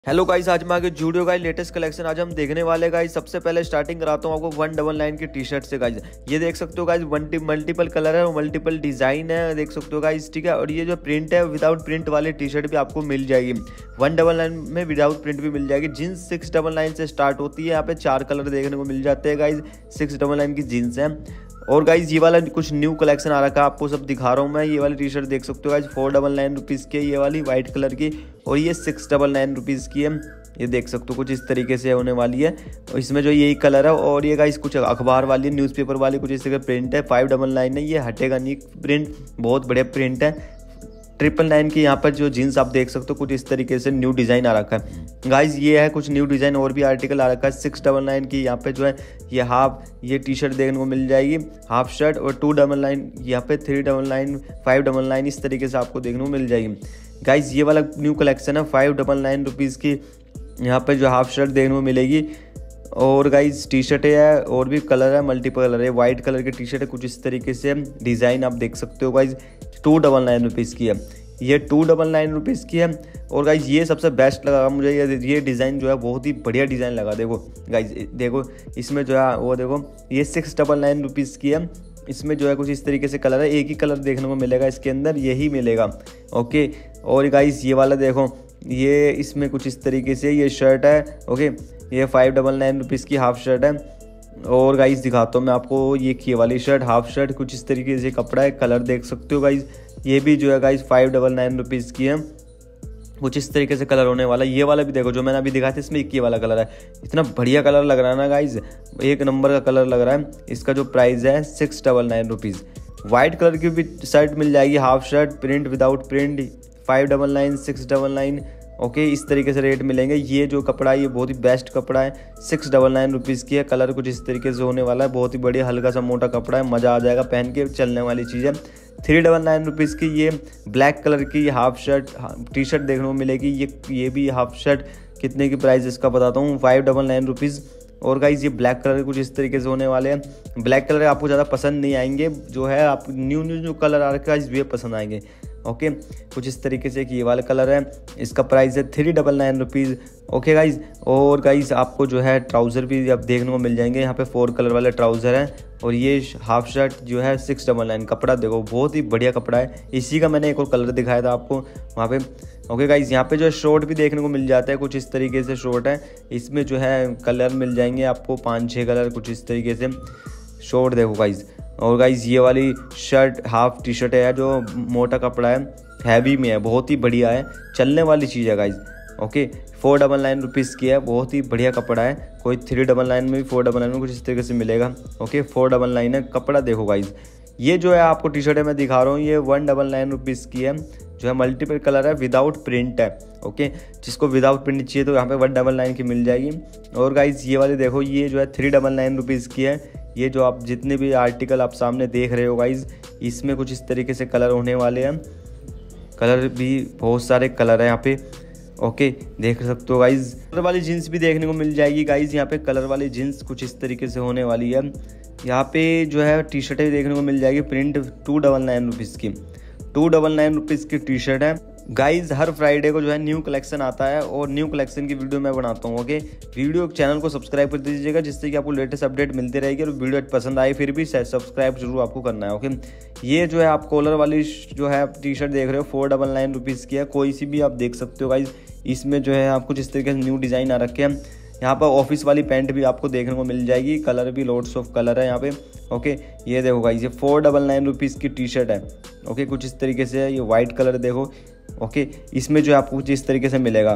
Hello guys, आज मैं आगे जूडियो गाइस लेटेस्ट कलेक्शन आज हम देखने वाले गाइस। सबसे पहले स्टार्टिंग कराता हूँ आपको 199 की टी शर्ट से गाइस। ये देख सकते हो गाइस, मल्टीपल कलर है और मल्टीपल डिजाइन है, देख सकते हो गाइस, ठीक है। और ये जो प्रिंट है विदाउट प्रिंट वाली टी शर्ट भी आपको मिल जाएगी 199 में, विदाउट प्रिंट भी मिल जाएगी। जीन्स 699 से स्टार्ट होती है। यहाँ पे 4 कलर देखने को मिल जाते हैं गाइस। 699 की जीन्स है। और गाइज ये वाला कुछ न्यू कलेक्शन आ रखा है, आपको सब दिखा रहा हूँ मैं। ये वाली टी शर्ट देख सकते हो गाइज, 499 रुपीज़ की है ये वाली वाइट कलर की, और ये 699 रुपीज़ की है। ये देख सकते हो कुछ इस तरीके से होने वाली है। और इसमें जो यही कलर है, और ये गाइज कुछ अखबार वाली न्यूज़पेपर वाली कुछ इस तरह प्रिंट है। 599 है, ये हटेगा नहीं प्रिंट, बहुत बढ़िया प्रिंट है। 999 की यहाँ पर जो जीन्स आप देख सकते हो कुछ इस तरीके से न्यू डिज़ाइन आ रखा है गाइज। ये है कुछ न्यू डिज़ाइन, और भी आर्टिकल आ रखा है। 699 की यहाँ पे जो है ये हाफ ये टी शर्ट देखने को मिल जाएगी, हाफ शर्ट। और 299 यहाँ पे 399 599 इस तरीके से आपको देखने को मिल जाएगी गाइज। ये वाला न्यू कलेक्शन है 599 रुपीज़ की। यहाँ पे जो हाफ शर्ट देखने को मिलेगी। और गाइज टी शर्ट है, और भी कलर है, मल्टीपल कलर है। वाइट कलर की टी शर्ट है कुछ इस तरीके से डिज़ाइन आप देख सकते हो गाइज। 299 रुपीज़ की है ये, 299 रुपीज़ की है। और गाइज ये सबसे बेस्ट लगा मुझे, ये डिज़ाइन जो है बहुत ही बढ़िया डिज़ाइन लगा। देखो गाइज, देखो इसमें जो है वो देखो, ये 699 रुपीज़ की है। इसमें जो है कुछ इस तरीके से कलर है, एक ही कलर देखने को मिलेगा इसके अंदर, यही मिलेगा। ओके, और गाइज ये वाला देखो, ये इसमें कुछ इस तरीके से ये शर्ट है। ओके, ये 599 रुपीज़ की हाफ शर्ट है। और गाइस दिखाता हूँ मैं आपको, ये वाली शर्ट हाफ शर्ट कुछ इस तरीके से कपड़ा है, कलर देख सकते हो गाइस। ये भी जो है गाइस 599 रुपीज़ की है, कुछ इस तरीके से कलर होने वाला। ये वाला भी देखो जो मैंने अभी दिखाया था, इसमें एक ये वाला कलर है। इतना बढ़िया कलर लग रहा है ना गाइस, एक नंबर का कलर लग रहा है। इसका जो प्राइस है 699 रुपीज़। वाइट कलर की भी शर्ट मिल जाएगी, half shirt, print without print, 599 699। Okay, इस तरीके से रेट मिलेंगे। ये जो कपड़ा है ये बहुत ही बेस्ट कपड़ा है, 699 रुपीज़ की है। कलर कुछ इस तरीके से होने वाला है, बहुत ही बढ़िया हल्का सा मोटा कपड़ा है, मज़ा आ जाएगा, पहन के चलने वाली चीज़ है। 399 रुपीज़ की ये ब्लैक कलर की हाफ शर्ट टी शर्ट देखने को मिलेगी। ये भी हाफ शर्ट कितने की प्राइस इसका बताता हूँ, 599 रुपीज़। और गाइज ये ब्लैक कलर कुछ इस तरीके से होने वाले हैं। ब्लैक कलर आपको ज़्यादा पसंद नहीं आएंगे, जो है आप न्यू कलर आ रखा है ये पसंद आएंगे। ओके, कुछ इस तरीके से ये वाला कलर है, इसका प्राइस है 399 रुपीज़। ओके गाइज, और गाइज आपको जो है ट्राउज़र भी आप देखने को मिल जाएंगे। यहाँ पे 4 कलर वाले ट्राउज़र हैं, और ये हाफ शर्ट जो है 699। कपड़ा देखो बहुत ही बढ़िया कपड़ा है। इसी का मैंने एक और कलर दिखाया था आपको वहाँ पे। ओके गाइज, यहाँ पे जो है शॉर्ट भी देखने को मिल जाता है, कुछ इस तरीके से शॉर्ट है। इसमें जो है कलर मिल जाएंगे आपको 5-6 कलर कुछ इस तरीके से शॉर्ट देखो गाइज। और गाइज ये वाली शर्ट हाफ टी शर्ट है जो मोटा कपड़ा है, हैवी में है, बहुत ही बढ़िया है, चलने वाली चीज़ है गाइज। ओके, 499 रुपीज़ की है, बहुत ही बढ़िया कपड़ा है। कोई 399 में भी 499 में कुछ इस तरीके से मिलेगा। ओके, 499 है। कपड़ा देखो गाइज, ये जो है आपको टी शर्ट है मैं दिखा रहा हूँ, ये 199 रुपीज़ की है, जो है मल्टीपल कलर है, विदाउट प्रिंट है। ओके, जिसको विदाउट प्रिंट चाहिए तो यहाँ पे 199 की मिल जाएगी। और गाइज ये वाली देखो, ये जो है 399 रुपीज़ की है। ये जो आप जितने भी आर्टिकल आप सामने देख रहे हो गाइज, इसमें कुछ इस तरीके से कलर होने वाले हैं। कलर भी बहुत सारे कलर है यहाँ पे। ओके, देख सकते हो गाइज। कलर वाली जीन्स भी देखने को मिल जाएगी गाइज। यहाँ पे कलर वाली जीन्स कुछ इस तरीके से होने वाली है। यहाँ पे जो है टी शर्टें देखने को मिल जाएगी, प्रिंट 299 रुपीज़ की, 299 रुपीज़ की टी शर्ट है गाइज। हर फ्राइडे को जो है न्यू कलेक्शन आता है, और न्यू कलेक्शन की वीडियो मैं बनाता हूँ। ओके, वीडियो चैनल को सब्सक्राइब कर दीजिएगा, जिससे कि आपको लेटेस्ट अपडेट मिलती रहेगी। और वीडियो पसंद आए फिर भी सब्सक्राइब जरूर आपको करना है। ओके, ये जो है आप कॉलर वाली जो है टी शर्ट देख रहे हो 499 रुपीज़ की है, कोई सी भी आप देख सकते हो गाइज। इसमें जो है आप कुछ इस तरीके से न्यू डिज़ाइन आ रखे हैं। यहाँ पर ऑफिस वाली पैंट भी आपको देखने को मिल जाएगी, कलर भी लोड्स ऑफ कलर है यहाँ पे। ओके, ये देखो गाइज, ये 499 रुपीज़ की टी शर्ट है। ओके, कुछ इस तरीके से है, ये वाइट कलर देखो। ओके, इसमें जो है आपको कुछ इस तरीके से मिलेगा।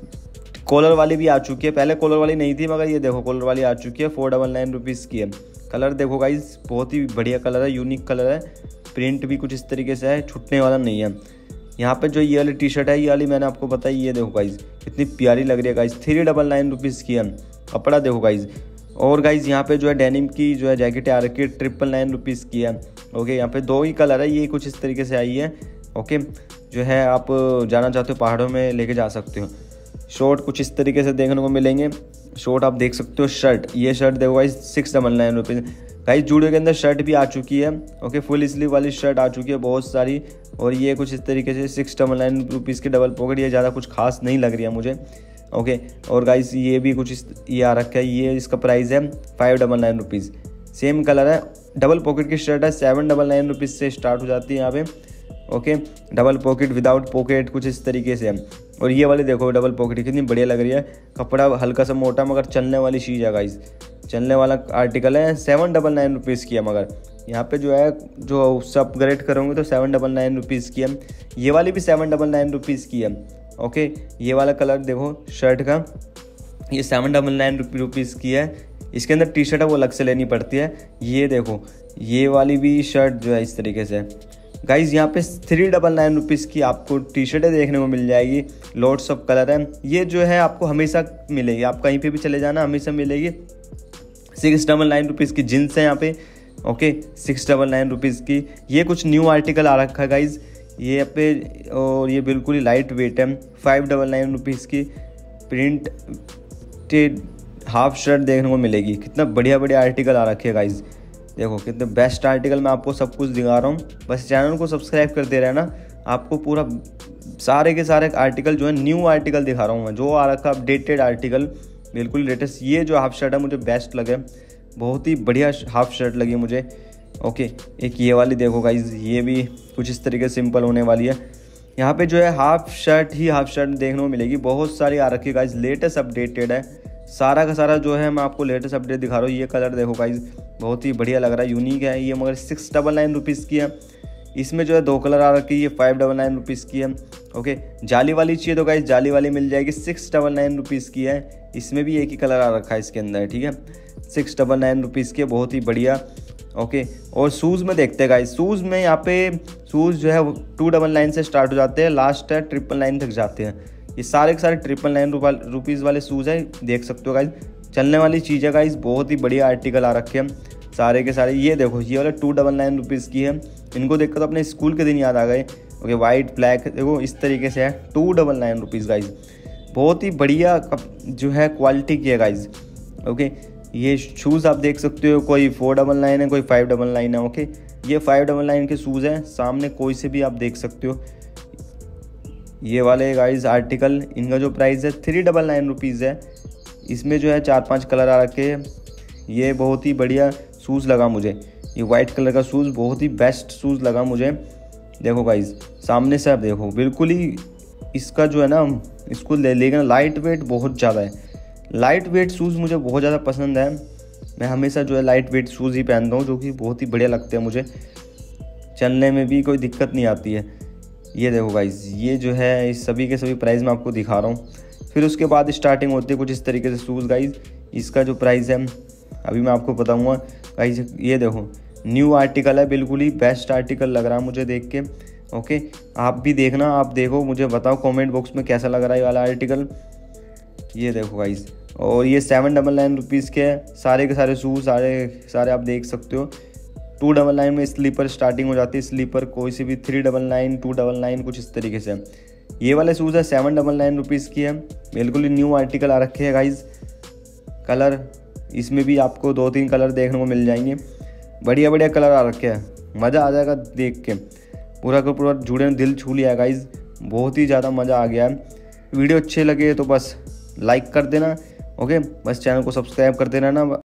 कॉलर वाली भी आ चुकी है, पहले कॉलर वाली नहीं थी, मगर ये देखो कॉलर वाली आ चुकी है, 499 रुपीज़ की है। कलर देखो गाइज, बहुत ही बढ़िया कलर है, यूनिक कलर है। प्रिंट भी कुछ इस तरीके से है, छूटने वाला नहीं है। यहाँ पे जो ये वाली टी शर्ट है, ये वाली मैंने आपको बताई, ये देखो गाइज कितनी प्यारी लग रही है गाइज, 399 रुपीज़ की है। कपड़ा देखो गाइज। और गाइज यहाँ पे जो है डेनिम की जो है जैकेट आ रखी है, 999 रुपीज़ की है। ओके, यहाँ पे 2 ही कलर है, ये कुछ इस तरीके से आई है। ओके, जो है आप जाना चाहते हो पहाड़ों में लेके जा सकते हो। शॉर्ट कुछ इस तरीके से देखने को मिलेंगे, शॉर्ट आप देख सकते हो। शर्ट, ये शर्ट देखो गाइज 699 रुपीज़। गाइस जूडियो के अंदर शर्ट भी आ चुकी है। ओके, फुल स्लीव वाली शर्ट आ चुकी है बहुत सारी। और ये कुछ इस तरीके से 699 रुपीज़ की डबल पॉकेट, ये ज़्यादा कुछ खास नहीं लग रही है मुझे। ओके। और गाइस ये भी कुछ ये आ रखा है, ये इसका प्राइस है 599 रुपीज़। सेम कलर है, डबल पॉकेट की शर्ट है, 799 रुपीज़ से स्टार्ट हो जाती है यहाँ पे। Okay, double pocket without pocket कुछ इस तरीके से है। और ये वाली देखो डबल पॉकेट कितनी बढ़िया लग रही है, कपड़ा हल्का सा मोटा मगर चलने वाली चीज़ है गाइस, चलने वाला आर्टिकल है। 799 रुपीज़ की है, मगर यहाँ पे जो है जो उससे अपग्रेड करोगे तो 799 रुपीज़ की है। ये वाली भी 799 रुपीज़ की है। ओके, ये वाला कलर देखो शर्ट का, ये 799 रुपीज़ की है। इसके अंदर टी शर्ट है वो अलग से लेनी पड़ती है। ये देखो ये वाली भी शर्ट जो है इस तरीके से गाइज, यहाँ पे 399 रुपीज़ की आपको टी शर्टें देखने को मिल जाएगी। लॉट्स ऑफ कलर है, ये जो है आपको हमेशा मिलेगी, आप कहीं पे भी चले जाना हमेशा मिलेगी। 699 रुपीज़ की जीन्स है यहाँ पे। ओके, 699 रुपीज़ की। ये कुछ न्यू आर्टिकल आ रखा है गाइज ये यहाँ पे, और ये बिल्कुल ही लाइट वेट है। 599 रुपीज़ की प्रिंटेड हाफ शर्ट देखने को मिलेगी। कितना बढ़िया बढ़िया आर्टिकल आ रखे हैं गाइज, देखो कितने बेस्ट आर्टिकल। मैं आपको सब कुछ दिखा रहा हूँ, बस चैनल को सब्सक्राइब करते रहना। आपको पूरा सारे के सारे आर्टिकल जो है न्यू आर्टिकल दिखा रहा हूँ मैं, जो आ रखा अपडेटेड आर्टिकल बिल्कुल लेटेस्ट। ये जो हाफ शर्ट है मुझे बेस्ट लगे, बहुत ही बढ़िया हाफ शर्ट लगी मुझे। ओके, एक ये वाली देखो गाइज, ये भी कुछ इस तरीके से सिंपल होने वाली है। यहाँ पे जो है हाफ शर्ट देखने को मिलेगी, बहुत सारी आ रखी है गाइज, लेटेस्ट अपडेटेड है सारा का सारा जो है। मैं आपको लेटेस्ट अपडेट दिखा रहा हूँ। ये कलर देखो गाइज, बहुत ही बढ़िया लग रहा है, यूनिक है ये, मगर 699 रुपीज़ की है। इसमें जो है 2 कलर आ रखी है, ये 599 रुपीज़ की है। ओके, जाली वाली चाहिए तो गाइज जाली वाली मिल जाएगी, 699 रुपीज़ की है। इसमें भी एक ही कलर आ रखा है इसके अंदर, ठीक है। 699 रुपीज़ की, बहुत ही बढ़िया। ओके, और शूज़ में देखते हैं गाइज, शूज़ में यहाँ पे शूज़ जो है 299 से स्टार्ट हो जाते हैं, लास्ट है 999 तक जाते हैं। ये सारे के सारे 999 रुपीज़ वाले शूज़ है, देख सकते हो गाइज, चलने वाली चीज़ है गाइज, बहुत ही बढ़िया आर्टिकल आ रखे हैं सारे के सारे। ये देखो ये वाले 299 रुपीज़ की है, इनको देखकर तो अपने स्कूल के दिन याद आ गए। ओके, वाइट ब्लैक देखो इस तरीके से है, 299 रुपीज़ गाइज, बहुत ही बढ़िया जो है क्वालिटी की है गाइज। ओके, ये शूज़ आप देख सकते हो, कोई 499 है, कोई 599 है। ओके, ये 599 के शूज़ हैं, सामने कोई से भी आप देख सकते हो। ये वाले गाइज आर्टिकल, इनका जो प्राइस है 399 रुपीज़ है। इसमें जो है 4-5 कलर आ रखे हैं। ये बहुत ही बढ़िया शूज़ लगा मुझे, ये वाइट कलर का शूज़ बहुत ही बेस्ट शूज़ लगा मुझे। देखो गाइज सामने से आप देखो, बिल्कुल ही इसका जो है ना, इसको लेकिन लाइट वेट बहुत ज़्यादा है। लाइट वेट शूज़ मुझे बहुत ज़्यादा पसंद है, मैं हमेशा जो है लाइट वेट शूज़ ही पहनता हूँ, जो कि बहुत ही बढ़िया लगते हैं मुझे, चलने में भी कोई दिक्कत नहीं आती है। ये देखो गाइज, ये जो है इस सभी के सभी प्राइस मैं आपको दिखा रहा हूँ। फिर उसके बाद स्टार्टिंग होती है कुछ इस तरीके से शूज़ गाइज। इसका जो प्राइस है अभी मैं आपको बताऊँगा गाइज। ये देखो न्यू आर्टिकल है, बिल्कुल ही बेस्ट आर्टिकल लग रहा है मुझे देख के। ओके, आप भी देखना, आप देखो, मुझे बताओ कमेंट बॉक्स में कैसा लग रहा है ये वाला आर्टिकल। ये देखो गाइज, और ये 799 रुपीज़ के सारे के सारे शूज़, सारे आप देख सकते हो। 299 में स्लीपर स्टार्टिंग हो जाती है, स्लीपर कोई से भी 399, 299 कुछ इस तरीके से। ये वाले शूज़ है 799 रुपीज़ की है, बिल्कुल ही न्यू आर्टिकल आ रखे हैं गाइज। कलर इसमें भी आपको 2-3 कलर देखने को मिल जाएंगे, बढ़िया बढ़िया कलर आ रखे हैं, मज़ा आ जाएगा देख के। पूरा का पूरा जुड़े दिल छू लिया गाइज, बहुत ही ज़्यादा मज़ा आ गया है। वीडियो अच्छे लगे तो बस लाइक कर देना। ओके, बस चैनल को सब्सक्राइब कर देना ना।